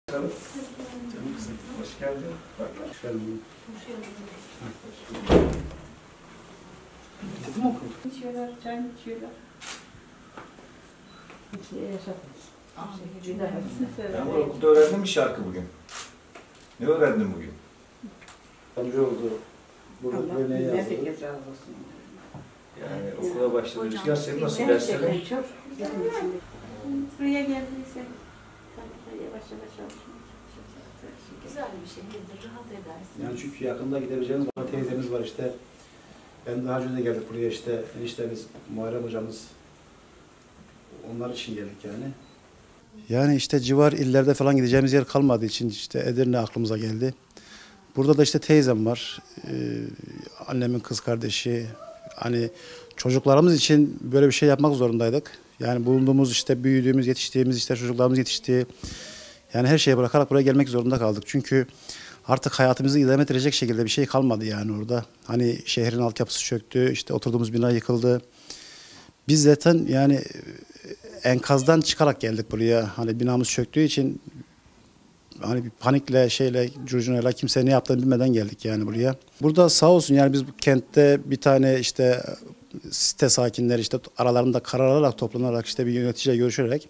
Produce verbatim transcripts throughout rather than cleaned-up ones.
Canım kızım, hoş geldin. Bak, hoş geldin. Hoş geldin. Bitirdi mi okul? İçiyorlar, çay içiyorlar. İçiye yaşatmış. Ben bu okulda öğrendim bir şarkı bugün. Ne öğrendin bugün? Amca oldu. Burada böyle yazdı. Herkes razı olsun. Yani okula başladı. Rüzgar senin nasıl derslerin? Çok. Buraya geldiyse yavaş yavaş çalışmak. Güzel bir şekilde rahat edersin. Yani çünkü yakında gidebileceğimiz var. Teyzemiz var işte. Ben daha önce de geldik buraya işte. Eniştemiz, Muharrem hocamız. Onlar için geldik yani. Yani işte civar illerde falan gideceğimiz yer kalmadığı için işte Edirne aklımıza geldi. Burada da işte teyzem var. Ee, annemin kız kardeşi. Hani çocuklarımız için böyle bir şey yapmak zorundaydık. Yani bulunduğumuz işte büyüdüğümüz, yetiştiğimiz işte çocuklarımız yetiştiği yani her şeyi bırakarak buraya gelmek zorunda kaldık. Çünkü artık hayatımızı idame ettirecek şekilde bir şey kalmadı yani orada. Hani şehrin altyapısı çöktü, işte oturduğumuz bina yıkıldı. Biz zaten yani enkazdan çıkarak geldik buraya. Hani binamız çöktüğü için hani bir panikle şeyle curcunayla kimse ne yaptığını bilmeden geldik yani buraya. Burada sağ olsun yani biz bu kentte bir tane işte site sakinleri işte aralarında karar alarak toplanarak işte bir yöneticiyle görüşerek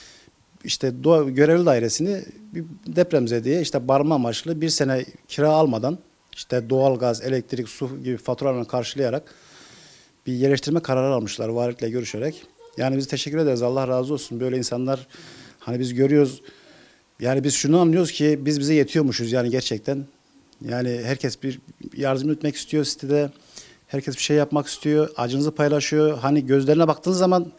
işte doğa, görevli dairesini bir depremzedeye işte barınma amaçlı bir sene kira almadan işte doğalgaz, elektrik, su gibi faturalarını karşılayarak bir yerleştirme kararı almışlar valilikle görüşerek. Yani biz teşekkür ederiz. Allah razı olsun. Böyle insanlar hani biz görüyoruz. Yani biz şunu anlıyoruz ki biz bize yetiyormuşuz yani gerçekten. Yani herkes bir yardım etmek istiyor sitede. Herkes bir şey yapmak istiyor. Acınızı paylaşıyor. Hani gözlerine baktığınız zaman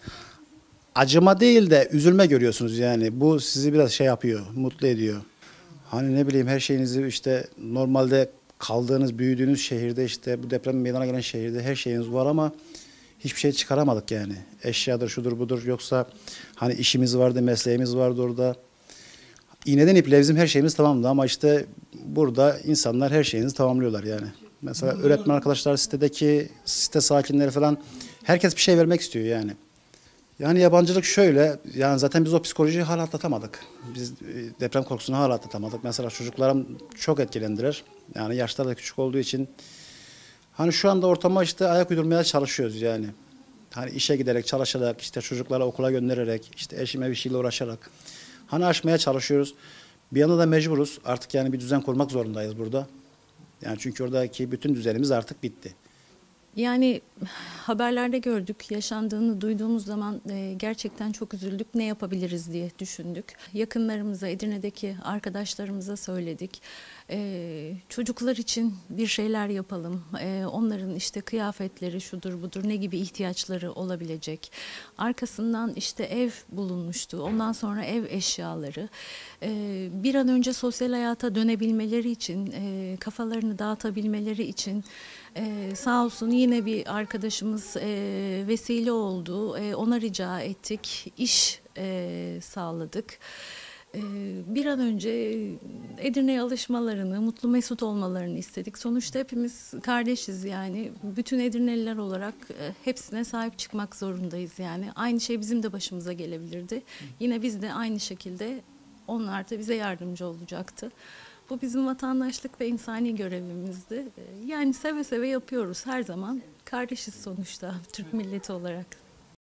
acıma değil de üzülme görüyorsunuz yani. Bu sizi biraz şey yapıyor, mutlu ediyor. Hani ne bileyim her şeyinizi işte normalde kaldığınız, büyüdüğünüz şehirde işte bu deprem meydana gelen şehirde her şeyiniz var ama hiçbir şey çıkaramadık yani. Eşyadır, şudur budur yoksa hani işimiz vardı, mesleğimiz vardı orada. İğneden iple bizim her şeyimiz tamamdı ama işte burada insanlar her şeyinizi tamamlıyorlar yani. Mesela öğretmen arkadaşlar, sitedeki site sakinleri falan herkes bir şey vermek istiyor yani. Yani yabancılık şöyle, yani zaten biz o psikolojiyi hala atlatamadık. Biz deprem korkusunu hala atlatamadık. Mesela çocuklarım çok etkilendiler. Yani yaşları da küçük olduğu için. Hani şu anda ortama işte ayak uydurmaya çalışıyoruz yani. Hani işe giderek, çalışarak, işte çocukları okula göndererek, işte eşime bir şeyle uğraşarak. Hani aşmaya çalışıyoruz. Bir yana da mecburuz. Artık yani bir düzen kurmak zorundayız burada. Yani çünkü oradaki bütün düzenimiz artık bitti. Yani haberlerde gördük, yaşandığını duyduğumuz zaman e, gerçekten çok üzüldük. Ne yapabiliriz diye düşündük. Yakınlarımıza, Edirne'deki arkadaşlarımıza söyledik. E, çocuklar için bir şeyler yapalım. E, onların işte kıyafetleri şudur budur ne gibi ihtiyaçları olabilecek. Arkasından işte ev bulunmuştu. Ondan sonra ev eşyaları. E, bir an önce sosyal hayata dönebilmeleri için, e, kafalarını dağıtabilmeleri için Ee, sağ olsun yine bir arkadaşımız e, vesile oldu. E, ona rica ettik. İş e, sağladık. E, bir an önce Edirne'ye alışmalarını, mutlu mesut olmalarını istedik. Sonuçta hepimiz kardeşiz yani. Bütün Edirneliler olarak e, hepsine sahip çıkmak zorundayız yani. Aynı şey bizim de başımıza gelebilirdi. Yine biz de aynı şekilde onlar da bize yardımcı olacaktı. Bu bizim vatandaşlık ve insani görevimizdi. Yani seve seve yapıyoruz her zaman. Kardeşiz sonuçta Türk milleti olarak.